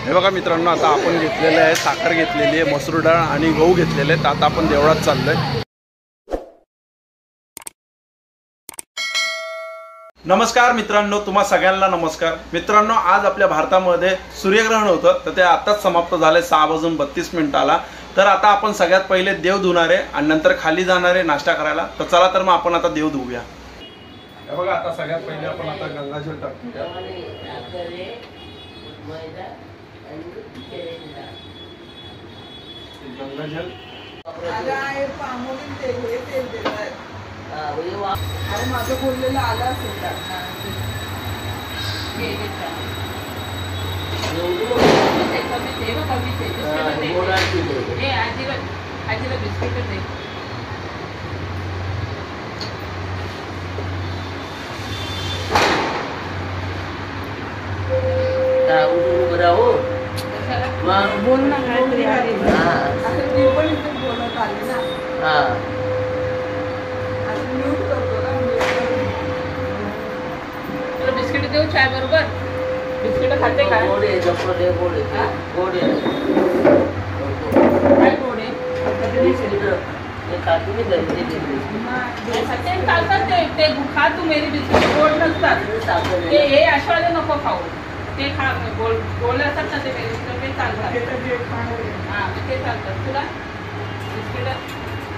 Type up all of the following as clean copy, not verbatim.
हे बघा मित्रांनो, आता आपण घेतलेलं आहे साखर घेतलेली आहे, मसूर डाळ आणि गहू घेतलेले आहेत. आता आपण देवळात चाललोय. नमस्कार मित्रांनो, तुम्हा सगळ्यांना नमस्कार. मित्रांनो, आज आपल्या भारतामध्ये सूर्यग्रहण होतं, तर ते आताच समाप्त झाले 6:32 तर आता आपण सगळ्यात पहिले देव धुणारे आणि नंतर खाली जाणारे नाश्ता करायला. तर चला तर मग आपण आता देव धुवूया. हे बघा, आता सगळ्यात पहिले आपण आता गंगाजल टाकूया. गंगाजल माझं बोललेलं आलं असेल का? आजीला बिस्किट दे. बोल ना काहीतरी. मी पण इथे बोलत आले ना. तुला बिस्किट देऊ चाय बरोबर? बिस्किट खाते का? गोडे गोडे गोडे गोडे काय गोडे? ते खाते मी घरी ते चालतात ते खा तू. मेरी बिस्किट गोड नसतात ते, हे अशावाले नको खाऊ. ते खा गोड असतात ना ते मेरी ते चालतात. हां ते चालतात. तुला बिस्किट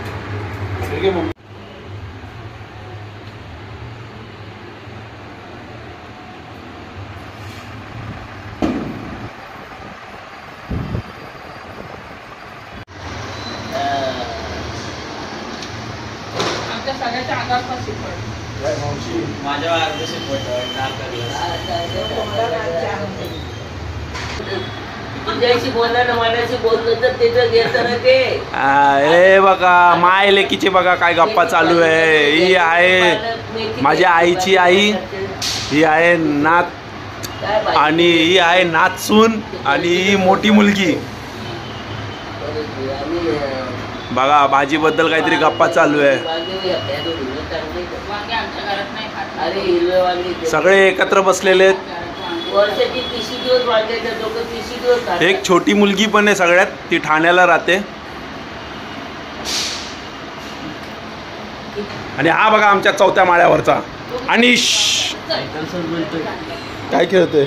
सगळ्याच्या अंगावर पण शिकवत. माझ्या अर्ध शिकवत तुझ्याशी बोलला ना, माझ्याशी बोललं तर तिथं घेत ना ते. हे बघा, माय लेकीची बघा काय गप्पा चालू आहे. ही आहे माझ्या आईची आई, ही आहे नात आणि ही आहे नातसून आणि ही मोठी मुलगी. बघा, भाजीबद्दल काहीतरी गप्पा चालू आहे. सगळे एकत्र बसलेले आहेत. एक छोटी मुलगी पण आहे सगळ्यात, ती ठाण्याला राहते. आणि हा बघा आमच्या 4थ्या माळ्यावरचा अनिश काय खेळतोय.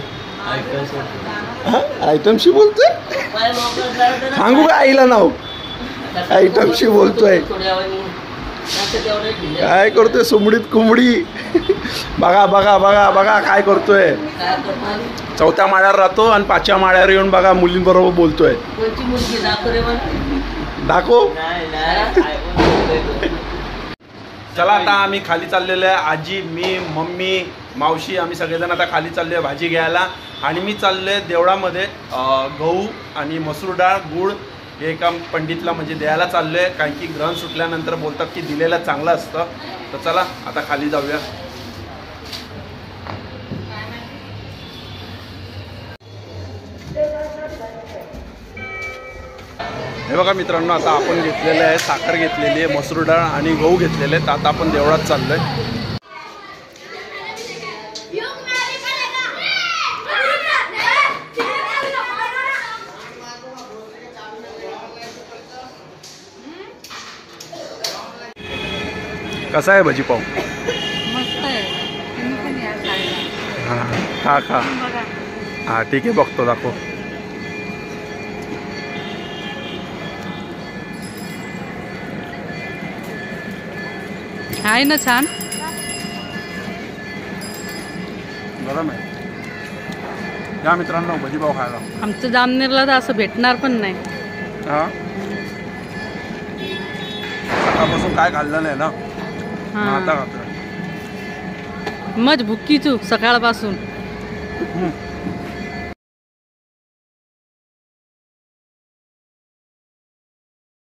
आयटमशी बोलतोय. सांगू का आईला नाव? आयटमशी बोलतोय. काय करतोय सुमडीत कुंबडी. बघा बघा बघा बघा काय करतोय. 4थ्या माळ्यावर राहतो आणि 5व्या माळ्यावर येऊन बघा मुलींबरोबर बोलतोय. दाखव. चला आता आम्ही खाली चाललेलो आहे. आजी, मी, मम्मी, मावशी, आम्ही सगळेजण आता खाली चाललो आहे भाजी घ्यायला. आणि मी चाललो आहे देवळामध्ये गहू आणि मसूर डाळ गुळ हे एका पंडितला म्हणजे द्यायला चाललो आहे. कारण की ग्रहण सुटल्यानंतर बोलतात की दिलेलं चांगलं असतं. तर चला आता खाली जाऊया. हे बघा मित्रांनो, आता आपण घेतलेलं आहे साखर घेतलेली आहे, मसूर डाळ आणि गहू घेतलेले आहेत. आता आपण देवळात चाललोय. कसा आहे भजीपाव? मस्त आहे. तुम्ही पण या खायला. हां खा खा. हां ठीक आहे, बघतो दाखव. आहे ना छान. गरम आहे. या मित्रांनो भजीपाव खायला. आमचं जामनेरला तर असं भेटणार पण नाही. हां सकाळपासून काय खाल्लं नाही ना, आता खातोय. मज भुक्की चूक सकाळपासून.